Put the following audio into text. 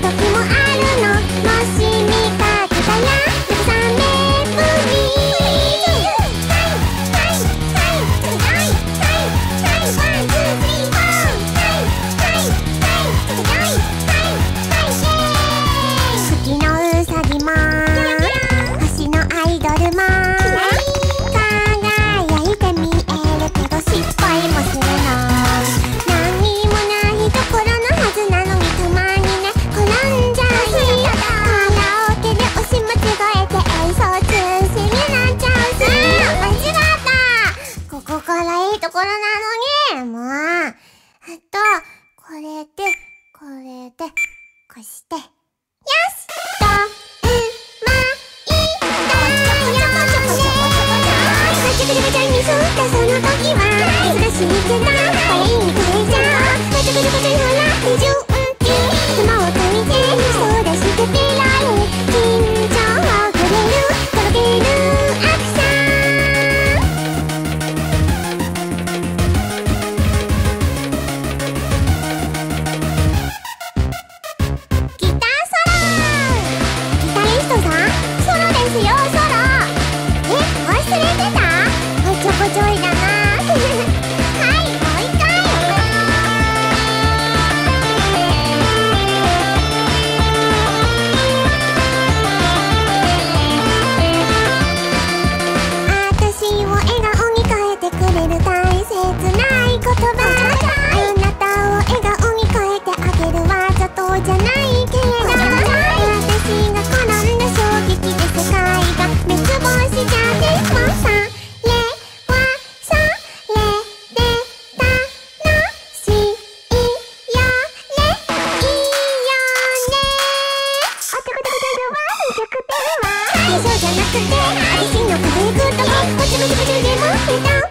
時もあるの。もし見かけたら慰めブリ月のうさぎも星のアイドルも輝いて見えるけど失敗もするの。何にもないところのはずなのにたまにね転んじゃうし、カラオケで押し間違えて演奏中止になっちゃうし、間違った、ここからいいところなのにもう。これでこうしてよしとうまいだよね。ガチャガチャガチャにすったその時は難しいけどパリに変えちゃう。ガチャガチャガチャほら不純気雲を解いてそうだしてピラリ緊張ほぐれるとろけるアクション。ギターソロギタリストさんソロですよソロ。忘れてた？おっちょこちょいだなはいもう一回。私を笑顔に変えてくれる大切ない言葉。あなたを笑顔に変えてあげるわざとじゃないけれど、私が転んだ衝撃で世界が滅亡しちゃってもそれはそれで楽しいよね。いいよね。おちょこちょこちょいは100点は最初じゃなくて私の可愛い言葉おちょこちょこちょいでも出た